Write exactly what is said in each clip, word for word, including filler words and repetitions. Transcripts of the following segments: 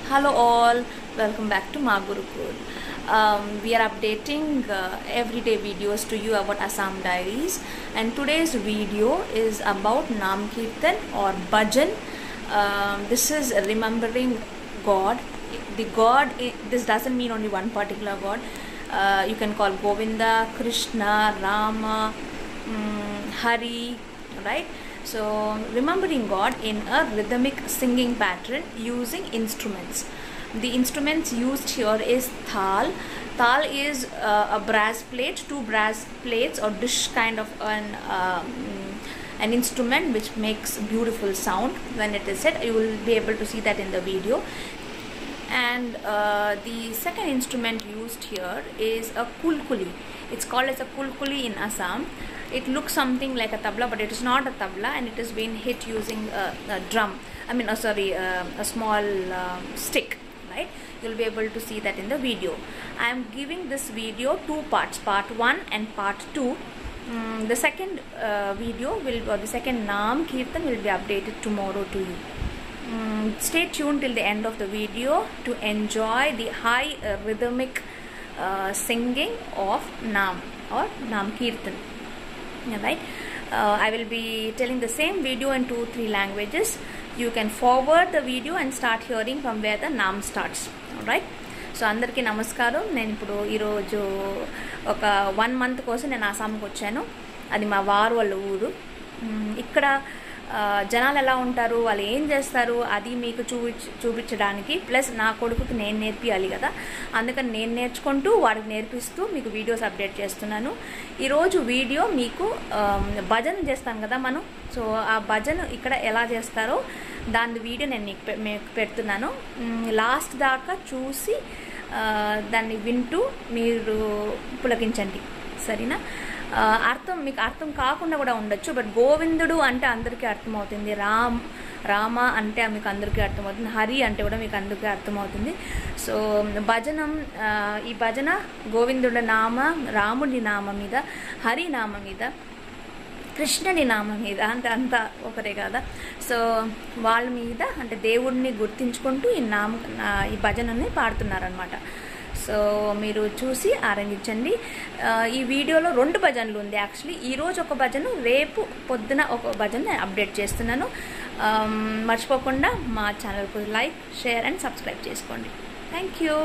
Hello all, welcome back to Ma Gurukul. Um, we are updating uh, everyday videos to you about Assam Diaries, and today's video is about Nam Kirtan or Bhajan. Um, this is remembering God. The God, this doesn't mean only one particular God. Uh, you can call Govinda, Krishna, Rama, um, Hari, right? So remembering God in a rhythmic singing pattern using instruments. The instruments used here is thal. Thal is uh, a brass plate, two brass plates or dish kind of an um, an instrument which makes beautiful sound when it is set. You will be able to see that in the video. And uh, the second instrument used here is a kulkuli. It's called as a kulkuli in Assam. It looks something like a tabla, but it is not a tabla, and it is being hit using a, a drum. I mean, uh, sorry, uh, a small uh, stick, right? You'll be able to see that in the video. I am giving this video two parts, part one and part two. Um, the second uh, video will, or the second Nam Kirtan will be updated tomorrow to you. Um, stay tuned till the end of the video to enjoy the high uh, rhythmic uh, singing of Nam or Nam Kirtan. Right, uh, I will be telling the same video in two three languages. You can forward the video and start hearing from where the Nam starts. Alright, so andarki namaskaram. Nenu ippudu ee roju oka one month kosam nenu Assam ki vachanu. Adi ma varu vallu ఊరు. ఇక్కడ జనాలు ఎలా ఉంటారు, వాళ్ళు ఏం చేస్తారు, అది మీకు చూపించ చూపించడానికి ప్లస్ నా కొడుకుకి నేను నేర్పియాలి కదా, అందుకని నేను నేర్చుకుంటూ వాడికి నేర్పిస్తూ మీకు వీడియోస్ అప్డేట్ చేస్తున్నాను. ఈరోజు వీడియో మీకు భజన చేస్తాం కదా మనం, సో ఆ భజన ఇక్కడ ఎలా చేస్తారో దాని వీడియో నేను మీకు పెడుతున్నాను. లాస్ట్ దాకా చూసి దాన్ని వింటూ మీరు పులకించండి, సరేనా? అర్థం మీకు అర్థం కాకుండా కూడా ఉండొచ్చు, బట్ గోవిందుడు అంటే అందరికీ అర్థమవుతుంది, రామ్ రామ అంటే మీకు అందరికీ అర్థమవుతుంది, హరి అంటే కూడా మీకు అందరికీ అర్థమవుతుంది. సో భజనం, ఈ భజన గోవిందుడి నామ, రాముడి నామ మీద, హరి నామ మీద, కృష్ణుని నామం మీద, అంటే అంతా ఒకరే కదా. సో వాళ్ళ మీద అంటే దేవుడిని గుర్తించుకుంటూ ఈ నామ ఈ భజనని పాడుతున్నారనమాట. సో మీరు చూసి ఆనందించండి. ఈ వీడియోలో రెండు భజనలు ఉంది యాక్చువల్లీ. ఈరోజు ఒక భజన, రేపు పొద్దున ఒక భజన నేను అప్డేట్ చేస్తున్నాను. మర్చిపోకుండా మా ఛానల్కు లైక్, షేర్ అండ్ సబ్స్క్రైబ్ చేసుకోండి. Thank you.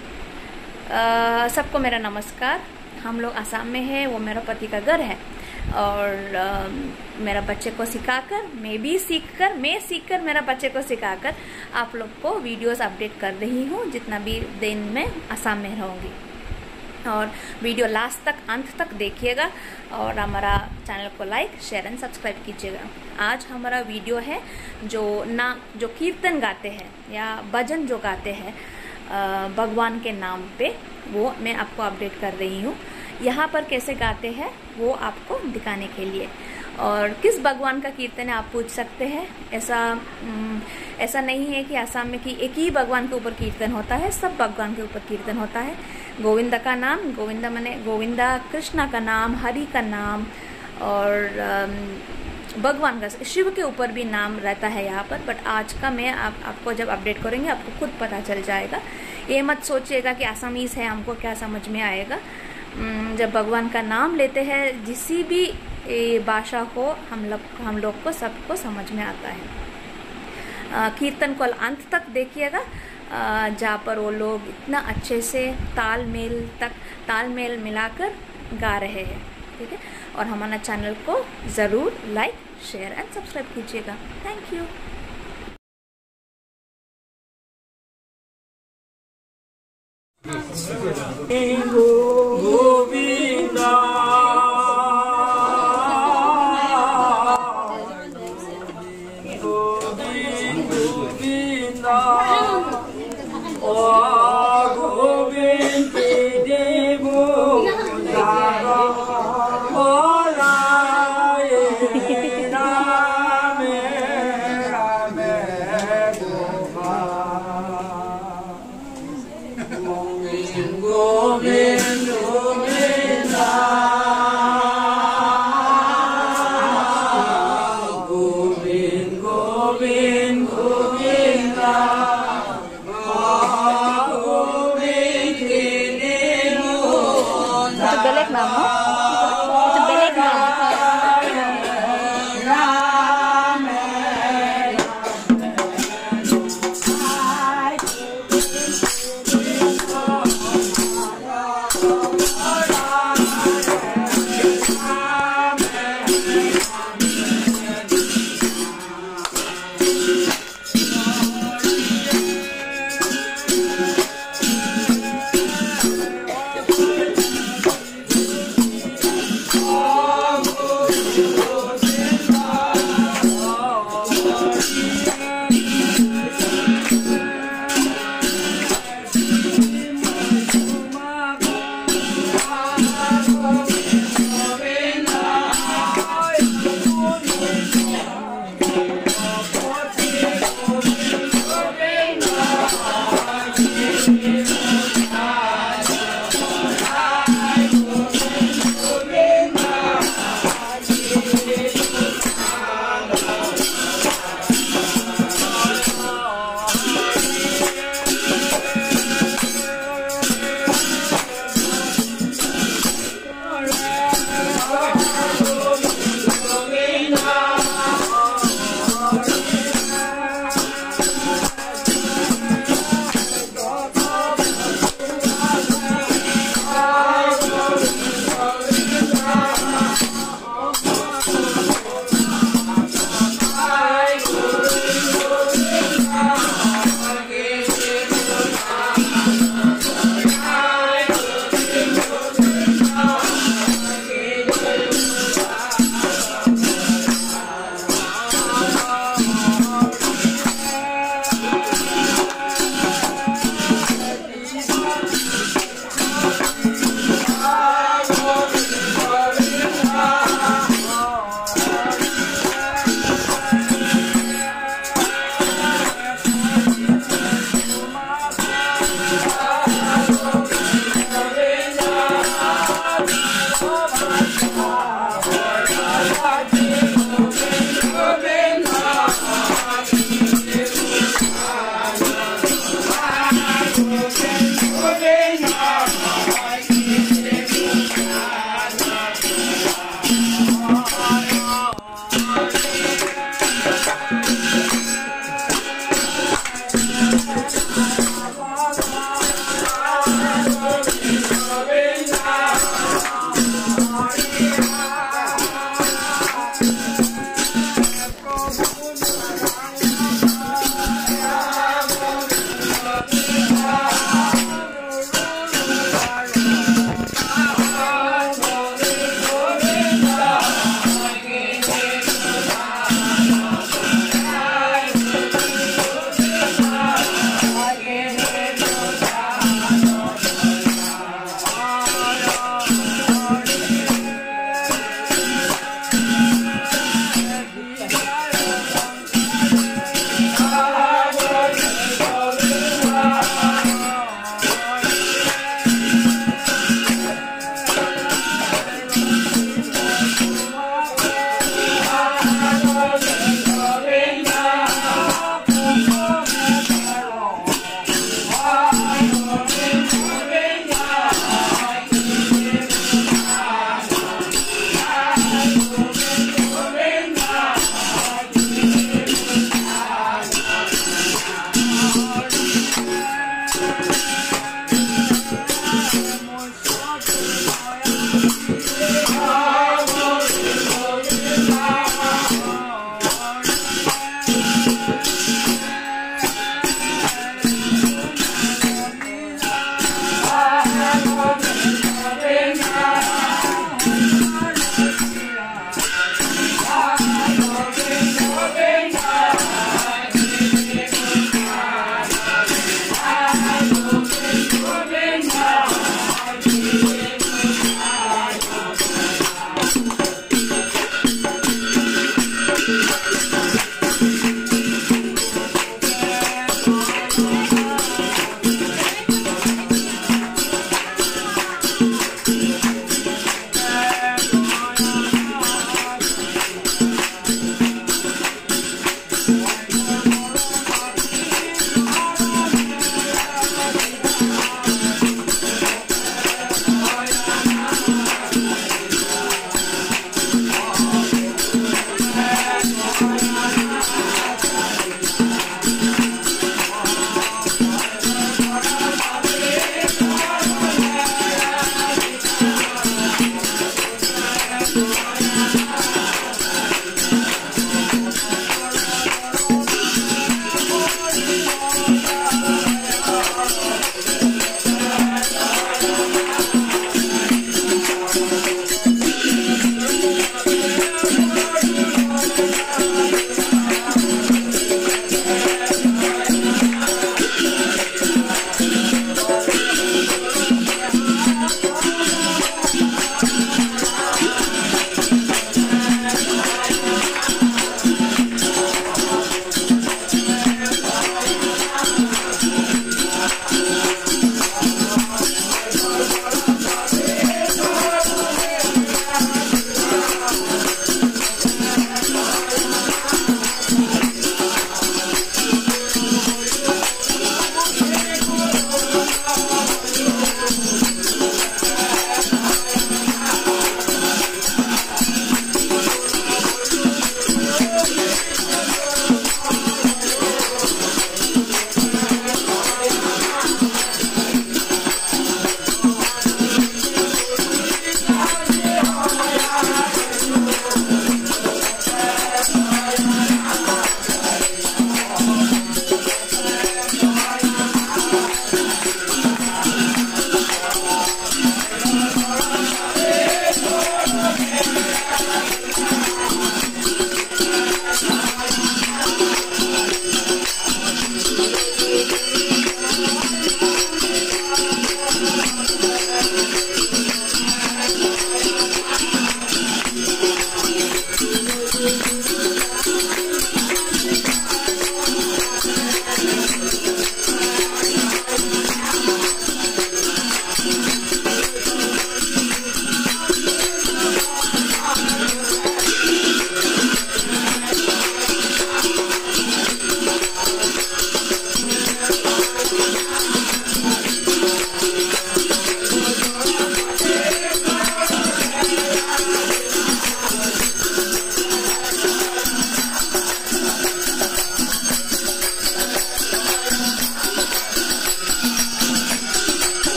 सबको मेरा नमस्कार. हम लोग आसाम में है, वो मेरा पति का घर है, और uh, मेरा बच्चे को सिखाकर, मैं भी सीखकर, मैं सीखकर मेरा बच्चे को सिखाकर आप लोग को वीडियोस अपडेट कर रही हूँ जितना भी दिन में आसाम में रहूँगी. और वीडियो लास्ट तक, अंत तक देखिएगा, और हमारा चैनल को लाइक, शेयर एंड सब्सक्राइब कीजिएगा. आज हमारा वीडियो है जो ना जो कीर्तन गाते हैं या भजन जो गाते हैं भगवान के नाम पे, वो मैं आपको अपडेट कर रही हूँ. यहाँ पर कैसे गाते हैं वो आपको दिखाने के लिए. और किस भगवान का कीर्तन है आप पूछ सकते हैं. ऐसा ऐसा नहीं है कि आसाम में कि एक ही भगवान के ऊपर कीर्तन होता है, सब भगवान के ऊपर कीर्तन होता है. गोविंदा का नाम, गोविंदा माने गोविंदा, कृष्णा का नाम, हरि का नाम, और भगवान का, शिव के ऊपर भी नाम रहता है यहाँ पर. बट आज का मैं आप, आपको जब अपडेट करेंगे आपको खुद पता चल जाएगा. ये मत सोचिएगा कि आसामीज है, हमको क्या समझ में आएगा. जब भगवान का नाम लेते हैं, जिसी भी भाषा हो, हम लोग हम लोग को सबको समझ में आता है. कीर्तन को अंत तक देखिएगा, जहाँ पर वो लोग इतना अच्छे से तालमेल तक तालमेल मिलाकर गा रहे हैं. ठीक है, और हमारा चैनल को ज़रूर लाइक, शेयर एंड सब्सक्राइब कीजिएगा. Thank you. गोविंदा गोविंदा ओ गोविंद देवो दारा ओलाए नाम Ram Govind Govind Govinda Govind Govind Govinda nama. It's a belik nama.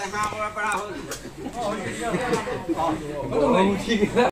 แต่ห้าวันปลา